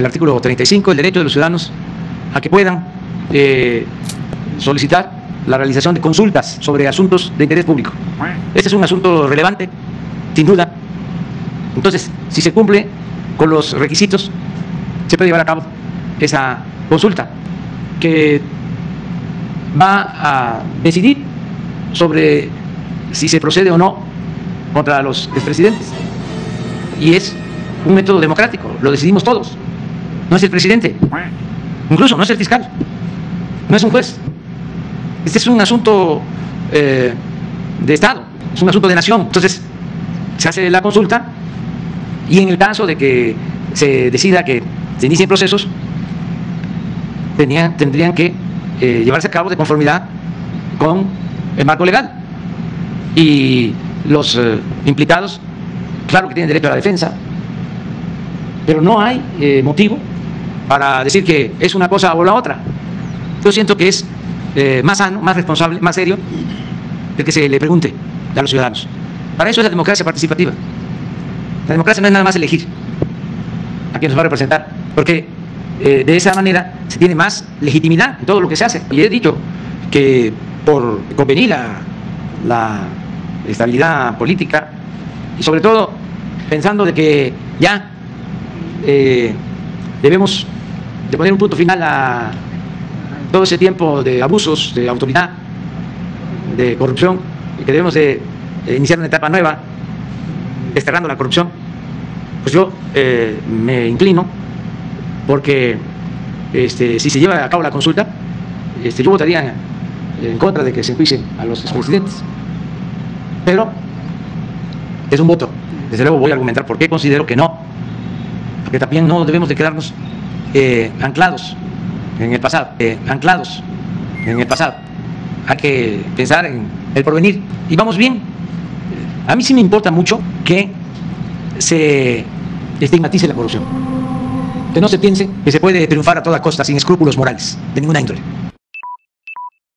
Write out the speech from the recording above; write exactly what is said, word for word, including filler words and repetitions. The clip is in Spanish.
el artículo treinta y cinco, el derecho de los ciudadanos a que puedan eh, solicitar la realización de consultas sobre asuntos de interés público. Este es un asunto relevante, sin duda. Entonces, si se cumple con los requisitos, se puede llevar a cabo esa consulta que va a decidir sobre si se procede o no contra los expresidentes. Y es un método democrático, lo decidimos todos. No es el presidente, incluso no es el fiscal, no es un juez. Este es un asunto eh, de Estado, es un asunto de nación. Entonces, se hace la consulta y en el caso de que se decida que se inicien procesos, tenían, tendrían que eh, llevarse a cabo de conformidad con el marco legal. Y los eh, implicados, claro que tienen derecho a la defensa, pero no hay eh, motivo para decir que es una cosa o la otra. Yo siento que es eh, más sano, más responsable, más serio el que se le pregunte a los ciudadanos. Para eso es la democracia participativa. La democracia no es nada más elegir a quien nos va a representar, porque eh, de esa manera se tiene más legitimidad en todo lo que se hace. Y he dicho que por convenir la, la estabilidad política y sobre todo pensando de que ya eh, debemos de poner un punto final a todo ese tiempo de abusos de autoridad, de corrupción, y que debemos de, de iniciar una etapa nueva desterrando la corrupción, pues yo eh, me inclino porque este, si se lleva a cabo la consulta, este, yo votaría en contra de que se enjuicien a los expresidentes, pero es un voto. Desde luego voy a argumentar por qué considero que no, porque también no debemos de quedarnos eh, anclados en el pasado, eh, anclados en el pasado. Hay que pensar en el porvenir y vamos bien. A mí sí me importa mucho que se estigmatice la corrupción, que no se piense que se puede triunfar a toda costa sin escrúpulos morales de ninguna índole.